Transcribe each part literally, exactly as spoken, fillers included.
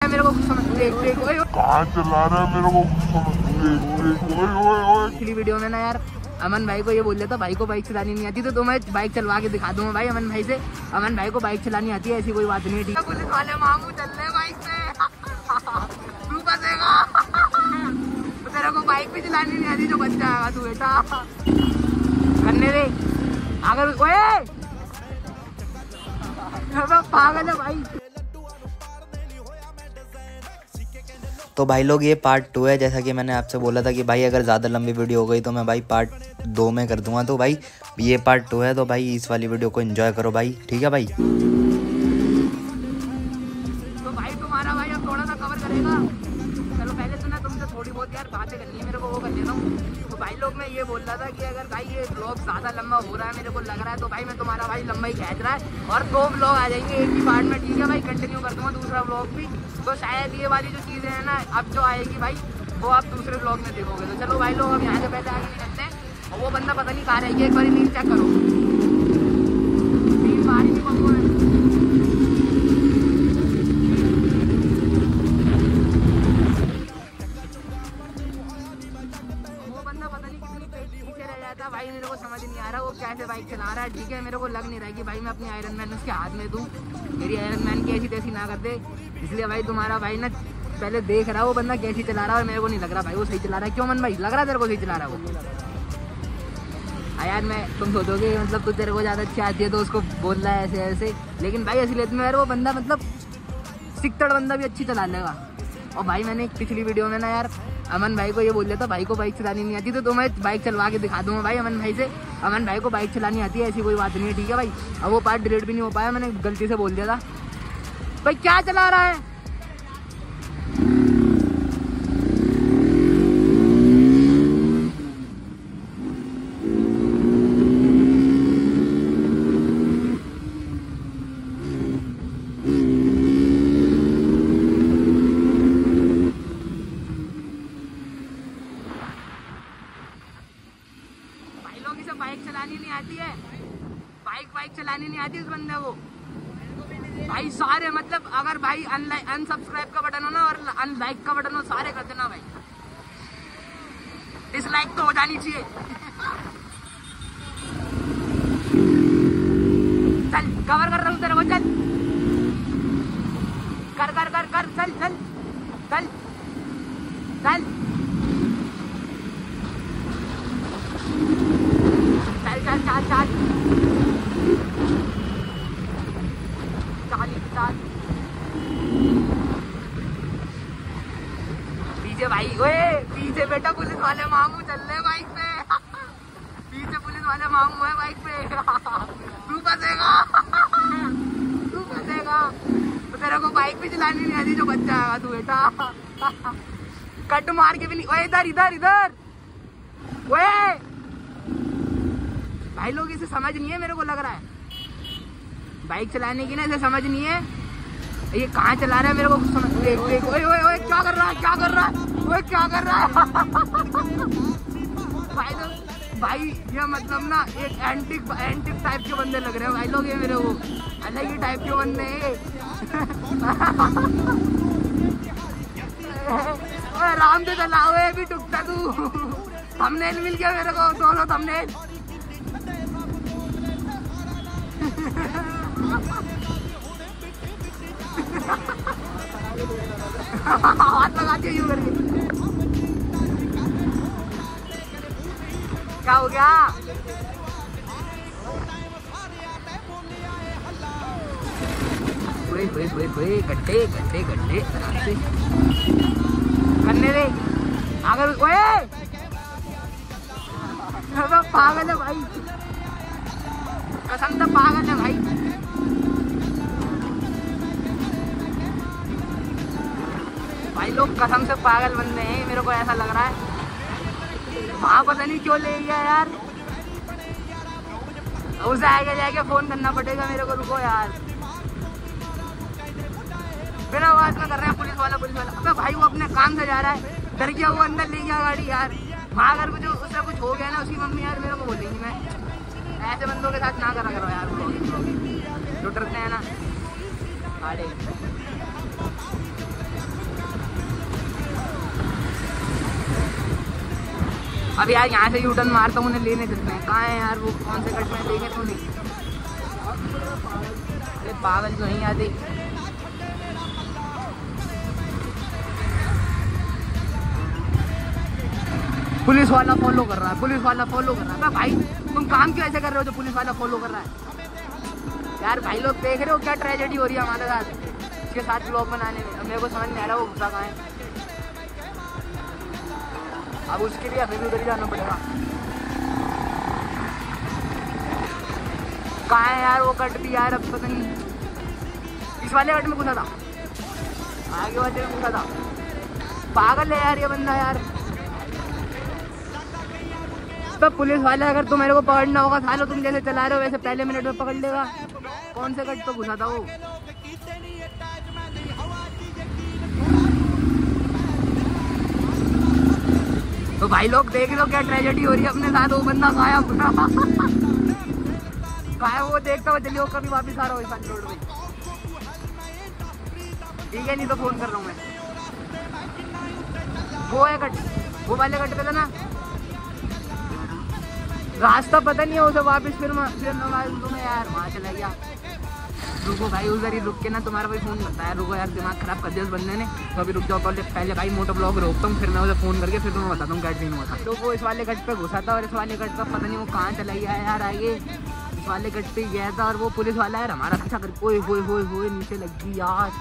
है मेरे को समझ देख देख कहाँ चला रहा है मेरे को समझ देख देख ओए ओए ओए। पिछली वीडियो में ना यार अमन भाई को ये बोल देता भाई को बाइक चलानी नहीं आती तो तुम्हें बाइक चलवा के दिखा दूंगा भाई अमन भाई से। अमन भाई को बाइक चलानी आती है ऐसी कोई बात नहीं है। ठीक है पुलिस वाले मामू चल रहे बाइक से तू फंसेगा तेरे को बाइक भी चलानी नहीं आती जो बच जाएगा तू बेटा। करने दे अगर ओए पागल है भाई। तो भाई लोग ये पार्ट टू है, जैसा कि मैंने आपसे बोला था कि भाई अगर ज़्यादा लंबी वीडियो हो गई तो मैं भाई पार्ट दो में कर दूंगा। तो भाई ये पार्ट टू है, तो भाई इस वाली वीडियो को एंजॉय करो भाई, ठीक है भाई। तो भाई तुम्हारा भाई अब थोड़ा सा कवर करेगा। चलो पहले तो ना तुमसे थोड़ी बहुत यार बातें करनी है मेरे को, वो कर लेता हूँ। तो भाई लोग मैं ये बोल रहा था कि अगर भाई ये ब्लॉग ज़्यादा लंबा हो रहा है मेरे को लग रहा है तो भाई मैं तुम्हारा भाई लंबा ही खींच रहा है और दो ब्लॉग आ जाएंगे एक ही पार्ट में। ठीक है भाई कंटिन्यू कर दूँगा दूसरा ब्लॉग भी। तो शायद ये वाली जो चीज़ें हैं ना अब जो आएगी भाई वो आप दूसरे ब्लॉग में देखोगे। तो चलो भाई लोग अब यहाँ से पहले आगे निकलते हैं। और वो बंदा पता नहीं कहाँ रहेगी, एक बार नींद चेक करो। नींद बाहर ही नहीं पहुँचो है। वो बंदा पता नहीं कितनी पीछे रह जाता भाई, मेरे को समझ नहीं आ रहा वो कैसे बाइक चला रहा है। ठीक है मेरे को लग नहीं रहा कि भाई मैं अपनी आयरन मैन उसके हाथ में दूँ, मेरी आयरन मैन की ऐसी तैसी ना कर दे। इसलिए भाई तुम्हारा भाई ना पहले देख रहा है वो बंदा कैसी चला रहा है और मेरे को नहीं लग रहा भाई वो सही चला रहा है। क्यों मन भाई लग रहा है तेरे को सही चला रहा है वो? यार मैं तुम सोचोगे मतलब तू तेरे को ज़्यादा अच्छी आती है तो उसको बोल रहा है ऐसे ऐसे, लेकिन भाई असलियत में यार वो बंदा मतलब सिकतड़ बंदा भी अच्छी चला लेगा। और भाई मैंने एक पिछली वीडियो में ना यार अमन भाई को ये बोल देता भाई को बाइक चलानी नहीं आती तो तुम्हें बाइक चलवा के दिखा दूंगा भाई अमन भाई से। अमन भाई को बाइक चलानी आती है ऐसी कोई बात नहीं है। ठीक है भाई अब वो पार्ट डिलीट भी नहीं हो पाया, मैंने गलती से बोल दिया था। भाई क्या चला रहा है? भाई लोग इसे बाइक चलानी नहीं आती है, बाइक बाइक चलानी नहीं आती उस बंदे को भाई। सारे मतलब अगर भाई अनलाइक अनसब्सक्राइब का बटन हो ना और अनलाइक का बटन हो सारे कर देना भाई। डिसलाइक तो हो जानी चाहिए। चल कवर कर रहा हूँ तेरे को, चल कर कर कर कर चल चल चल चल चल चल चल चल चालीस चाल पीछे भाई ओए पीछे बेटा पुलिस वाले मामू चल रहे बाइक पे पीछे पुलिस वाले मामू है बाइक पे तू फंसेगा तू फंसेगा तो तेरे को बाइक भी चलानी नहीं आती जो बच जाएगा तू बेटा। कट मार के भी नहीं। ओए इधर इधर इधर ओए भाई लोग इसे समझ नहीं है मेरे को लग रहा है बाइक चलाने की ना इसे समझ नहीं है। ये कहाँ चला रहा है मेरे को समझ देख देख ओए ओए ओए क्या कर रहा है क्या कर रहा है ओए क्या कर रहा है भाई लोग भाई ये मतलब ना एक एंटिक एंटिक टाइप के बंदे लग रहे हैं भाई लोग ये मेरे को अलग ही टाइप के बंदे हैं। आराम से चलाओ भी टुकता तू। थंबनेल मिल गया मेरे को दोनों थंबनेल। हाथ लगाते यूं करके क्या हो गया? हुए हुए हुए हुए गड्ढे गड्ढे गड्ढे आराम से करने दे अगर ओए पागल है भाई, कसम से पागल है भाई। भाई लोग कसम से पागल बंदे हैं मेरे को ऐसा लग रहा है। वहाँ पता नहीं क्यों ले गया यार, उसे आगे जाके फोन करना पड़ेगा मेरे को। रुको यार बिना आवाज में कर रहे हैं पुलिस वाला पुलिस वाला। अबे भाई वो अपने काम से जा रहा है, डर गया वो अंदर ले गया गाड़ी यार। वहाँ अगर कुछ उससे कुछ हो गया ना उसकी मम्मी यार मेरे को बोलेंगी। मैं ऐसे बंदों के साथ ना करा करो यार, जो डरते हैं ना। अरे अब यार यहाँ से यूटर्न मारता हूँ, उन्हें लेने चलते हैं। कहाँ है यार वो, कौन से कट में देखे तो नहीं। अरे पागल तो नहीं आती। पुलिस वाला फॉलो कर रहा है, पुलिस वाला फॉलो कर रहा है। भाई तुम काम क्यों ऐसे कर रहे हो जो पुलिस वाला फॉलो कर रहा है यार? भाई लोग देख रहे हो क्या ट्रेजेडी हो रही है हमारे साथ, इसके साथ ब्लॉग बनाने में। अब मेरे को समझ नहीं आ रहा वो घुसा कहाँ है। अब उसके लिए हमें भी उधर जाना पड़ेगा। कहाँ है यार वो कट भी यार? अब पता नहीं, इस वाले कट में घुसा था, आगे वाले में घुसा था। पागल है यार ये बंदा यार। तो पुलिस वाले अगर तुम मेरे को पकड़ना होगा, सालो तुम जैसे चला रहे हो वैसे पहले मिनट में पकड़ लेगा। कौन से कट पे घुसा था वो? तो भाई लोग देख लो क्या ट्रेजेडी हो रही है अपने साथ। वो बंदा गायब गायब वो देखता हुआ चलिए, वो कभी वापिस आ रहा हो इस वाली रोड पे। ठीक है, नहीं तो फोन कर रहा हूँ मैं। वो है कट, वो वाले कट पे था ना, रास्ता पता नहीं है उसे। वापस फिर फिर तुम्हें यार वहाँ चला गया। रुको भाई, उधर ही रुक के ना तुम्हारा भाई फोन करता है। रुको यार, दिमाग खराब कर दिया उस बंदे ने। तो अभी रुक जाओ, पहले पहले भाई मोटो ब्लॉग रोकता हूँ, फिर मैं उसे फोन करके फिर तुम्हें बताता हूँ क्या सीन हुआ था। तो वो इस वाले कट पे घुसा था और इस वाले कट पे पता नहीं वो कहाँ चला गया यार। आगे इस वाले कट पे गया था और वो पुलिस वाला यार हमारा पीछा कर, ओए होए होए होए नीचे लग गई यार।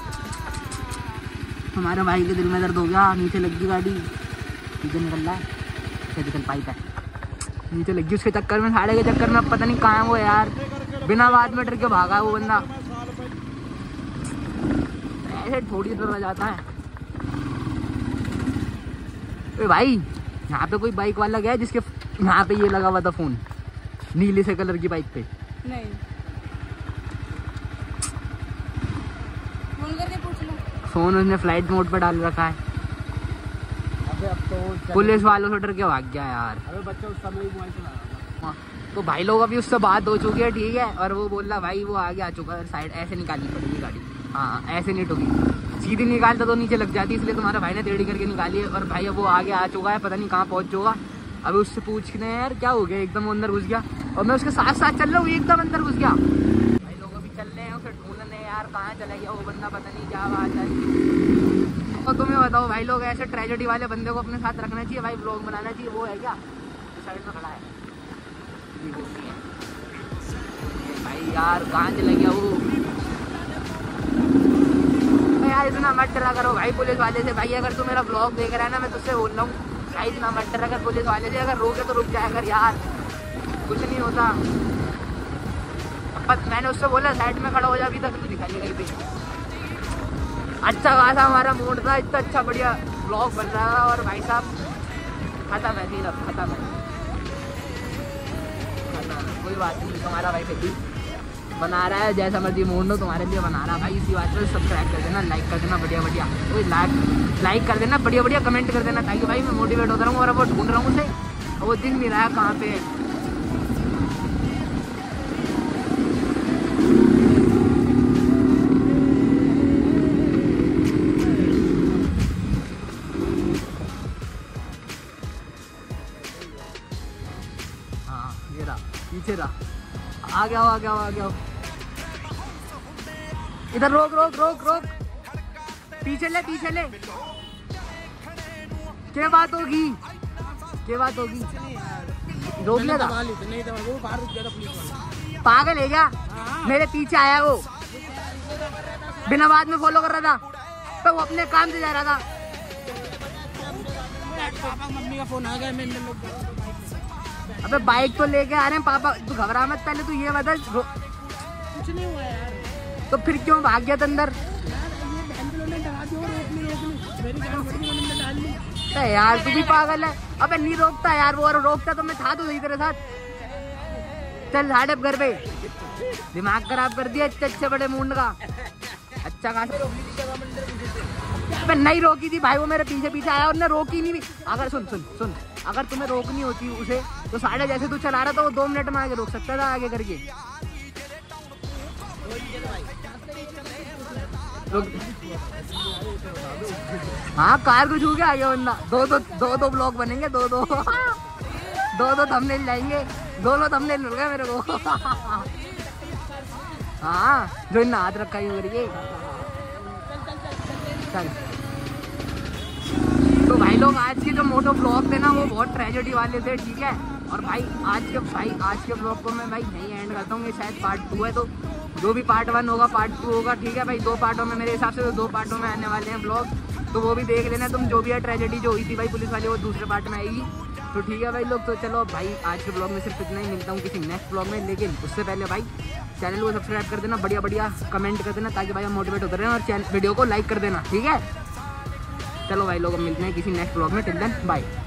हमारे भाई के दिल में दर्द हो गया, नीचे लग गई गाड़ी। नीचे निकल रहा है, निकल पाइप है, नीचे लग गई उसके चक्कर में, साढ़े के चक्कर में। अब पता नहीं कहाँ है वो यार, बिना बात में डर के भागा है वो बंदा। ऐसे थोड़ी देर जाता है। ए भाई, यहाँ पे कोई बाइक वाला गया जिसके यहाँ पे ये लगा हुआ था फोन, नीले से कलर की बाइक पे? नहीं, फोन करके पूछ लो। फोन उसने फ्लाइट मोड पर डाल रखा है। अबे अब तो पुलिस वालों से डर के भाग गया यार। अबे बच्चा उस समय मोबाइल चला रहा था। तो भाई लोग अभी उससे बात हो चुकी है, ठीक है। और वो बोल रहा भाई वो आगे आ चुका है, साइड ऐसे निकालनी पड़ेगी गाड़ी। हाँ, ऐसे नहीं ठुकी, सीधी निकालता तो नीचे लग जाती, इसलिए तुम्हारा भाई ने टेढ़ी करके निकाली है। और भाई अब वो आगे आ चुका है, पता नहीं कहाँ पहुँच चुका। अभी उससे पूछने यार क्या हो गया, एकदम अंदर घुस गया। और मैं उसके साथ साथ चल रहा हूँ, एकदम अंदर घुस गया। भाई लोग अभी चल रहे हैं उसे ढूंढने यार, कहाँ चला गया वो बंदा, पता नहीं क्या बात है। और तुम्हें बताओ भाई लोग, ऐसे ट्रेजेडी वाले बंदे को अपने साथ रखना चाहिए भाई, ब्लॉग बनाना चाहिए। वो है क्या साइड में खड़ा है भाई यार, कहाँ चला गया वो यार? इतना मत डरा करो भाई पुलिस वाले से। भाई अगर तू मेरा ब्लॉग देख रहा है ना, मैं तुझसे बोल रहा हूँ भाई, इतना मत डरा कर पुलिस वाले से। अगर रोके तो रुक जाया कर यार, कुछ नहीं होता। अब मैंने उससे बोला साइड में खड़ा हो जा, अभी तक तो दिखाई कहीं पे। अच्छा खासा हमारा मूड था, इतना अच्छा बढ़िया ब्लॉग बन रहा था और भाई साहब खत्म है, फिर अब खत्म है, कोई बात नहीं। तुम्हारा भाई फिर भी बना रहा है, जैसा मर्जी मूड हो तुम्हारे लिए बना रहा है भाई। इसी बात पर सब्सक्राइब कर देना, लाइक कर देना बढ़िया बढ़िया, कोई लाइक लाइक कर देना बढ़िया बढ़िया, कमेंट कर देना, ताकि भाई मैं मोटिवेट होता रहूँ। और अब वो ढूंढ रहा हूँ उसे, वो दिख नहीं रहा है कहाँ पे। हाँ ये रहा, पीछे रहा, आ गया हो आ गया हो आ गया हो। इधर रोक रोक रोक रोक, पीछे ले पीछे ले। क्या बात होगी, क्या बात होगी? रोक लिया था, नहीं था वो, बाहर रुक गया था पुलिस वाला। पागल है क्या? मेरे पीछे आया वो, बिना बात में फॉलो कर रहा था, तो वो अपने काम से जा रहा था। पापा मम्मी का फोन आ गया, मैंने लोग अबे बाइक तो लेके आ रहे हैं पापा, तू घबरा मत, पहले तू ये बता। कुछ नहीं हुआ यार, तो फिर क्यों भाग गया था अंदर? यार तू भी पागल है। अबे नहीं रोकता यार वो, और रोकता तो मैं था तो सही तेरे साथ। चल झाड़ अब घर पे, दिमाग खराब कर दिया अच्छे अच्छे बड़े मुंड का। अच्छा खासा अबे नहीं रोकी थी भाई, वो मेरे पीछे पीछे आया और ने रोकी नहीं। अगर सुन सुन सुन, अगर तुम्हें रोकनी होती उसे तो साढ़े जैसे तू चला रहा था, वो दो मिनट में आगे रोक सकता था, आगे करके। हाँ कार को छू के आ गया बंदा। दो दो दो दो ब्लॉग बनेंगे, दो दो दो दो थंबनेल लाएंगे, दोनों थंबनेल मिल गए मेरे को। हाँ जो इन हाथ रखा ही करके चल। तो भाई लोग आज के जो मोटो ब्लॉग थे ना वो बहुत ट्रेजेडी वाले थे, ठीक है। और भाई आज के भाई आज के ब्लॉग को मैं भाई यही एंड करता हूँ, ये शायद पार्ट टू है, तो जो भी पार्ट वन होगा पार्ट टू होगा, ठीक है भाई। दो पार्टों में मेरे हिसाब से तो दो पार्टों में आने वाले हैं ब्लॉग, तो वो भी देख लेना तुम। जो भी है ट्रेजेडी जो हुई थी भाई पुलिस वाले, वो दूसरे पार्ट में आएगी, तो ठीक है भाई लोग। तो चलो भाई आज के ब्लॉग में सिर्फ इतना ही, मिलता हूँ किसी नेक्स्ट ब्लॉग में। लेकिन उससे पहले भाई चैनल को सब्सक्राइब कर देना, बढ़िया बढ़िया कमेंट कर देना, ताकि भाई हम मोटिवेट होते रहें, और चैनल वीडियो को लाइक कर देना, ठीक है। चलो भाई लोग मिलते हैं किसी नेक्स्ट ब्लॉग में, टिल देन बाय।